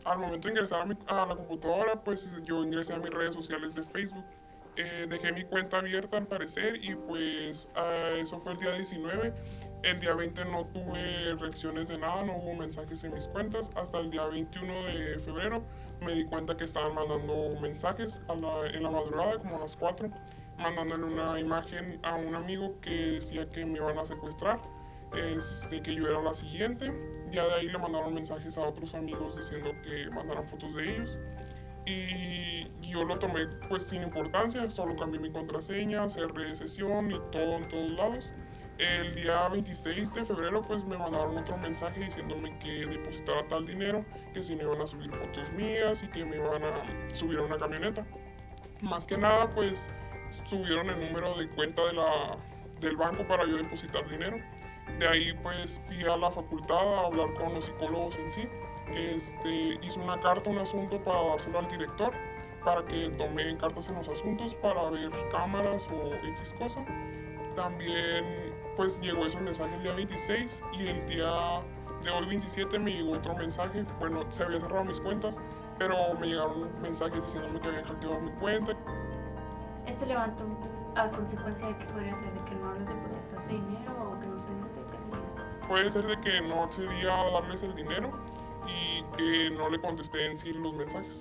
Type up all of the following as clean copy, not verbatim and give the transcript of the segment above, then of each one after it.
al momento de ingresar a la computadora, pues yo ingresé a mis redes sociales de Facebook. Dejé mi cuenta abierta al parecer y pues eso fue el día 19. El día 20 no tuve reacciones de nada, no hubo mensajes en mis cuentas. Hasta el día 21 de febrero me di cuenta que estaban mandando mensajes en la madrugada, como a las 4, mandándole una imagen a un amigo que decía que me iban a secuestrar, que yo era la siguiente. Ya de ahí le mandaron mensajes a otros amigos diciendo que mandaran fotos de ellos. Y yo lo tomé pues sin importancia, solo cambié mi contraseña, cerré sesión y todo en todos lados. El día 26 de febrero pues me mandaron otro mensaje diciéndome que depositara tal dinero, que si me iban a subir fotos mías y que me iban a subir a una camioneta. Más que nada pues subieron el número de cuenta del banco para yo depositar dinero. De ahí pues fui a la facultad a hablar con los psicólogos en sí. Hice una carta, un asunto para dárselo al director para que tome cartas en los asuntos para ver cámaras o X cosa. También pues llegó ese mensaje el día 26 y el día de hoy 27 me llegó otro mensaje. Bueno, se había cerrado mis cuentas, pero me llegaron mensajes diciéndome que habían hackeado mi cuenta. Este levantó a consecuencia de que podría ser de que no les depositaste dinero o que no se diste, ¿qué sería? Puede ser de que no accedí a darles el dinero y que no le contesté en sí los mensajes.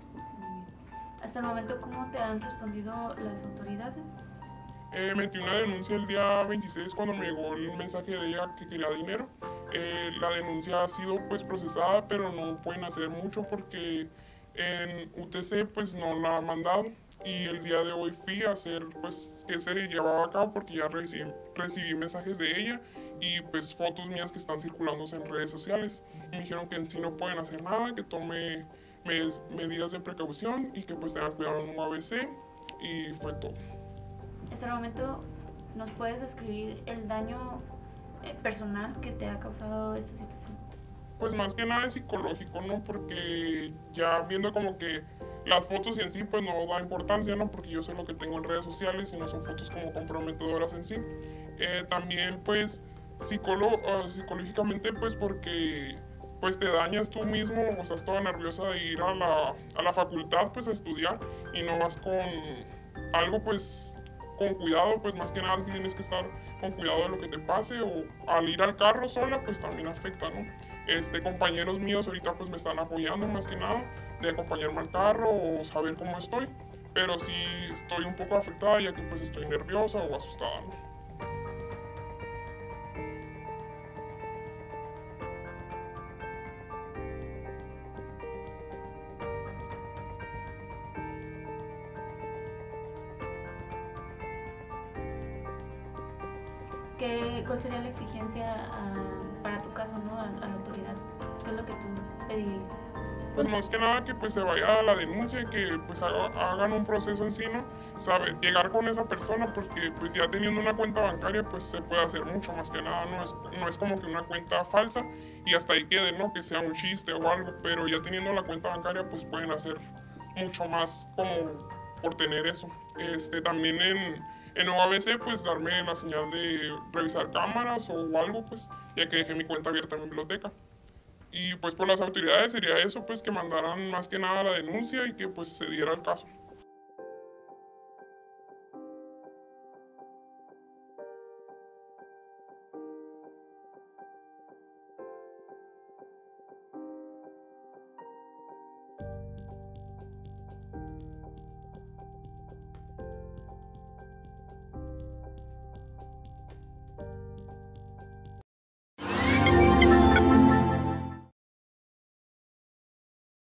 Hasta el momento, ¿cómo te han respondido las autoridades? Metí una denuncia el día 26 cuando me llegó el mensaje de ella que quería dinero. La denuncia ha sido pues procesada, pero no pueden hacer mucho porque en UTC pues no la han mandado. Y el día de hoy fui a hacer pues que se llevaba a cabo porque ya recibí mensajes de ella y pues fotos mías que están circulando en redes sociales. Me dijeron que en sí no pueden hacer nada, que tome medidas de precaución y que pues tenga cuidado en un ABC y fue todo. Hasta el momento, ¿nos puedes describir el daño personal que te ha causado esta situación? Pues más que nada es psicológico, ¿no? Porque ya viendo como que las fotos en sí pues no da importancia, ¿no? Porque yo sé lo que tengo en redes sociales y no son fotos como comprometedoras en sí. También pues psicológicamente pues porque pues te dañas tú mismo, o estás toda nerviosa de ir a la facultad pues a estudiar y no vas con algo pues con cuidado, pues más que nada tienes que estar con cuidado de lo que te pase, o al ir al carro sola pues también afecta, ¿no? Compañeros míos ahorita pues me están apoyando más que nada de acompañarme al carro o saber cómo estoy, pero sí estoy un poco afectada ya que pues estoy nerviosa o asustada, ¿no? ¿Cuál sería la exigencia para tu caso, ¿no? A la autoridad? ¿Qué es lo que tú pedirías? Pues más que nada que pues se vaya a la denuncia y que pues hagan un proceso en sí, ¿no? Llegar con esa persona porque pues ya teniendo una cuenta bancaria pues se puede hacer mucho, más que nada no es como que una cuenta falsa y hasta ahí quede, ¿no? Que sea un chiste o algo, pero ya teniendo la cuenta bancaria pues pueden hacer mucho más como por tener eso. También en OABC pues darme la señal de revisar cámaras o algo pues ya que dejé mi cuenta abierta en mi biblioteca. Y pues por las autoridades sería eso, pues que mandaran más que nada la denuncia y que pues se diera el caso.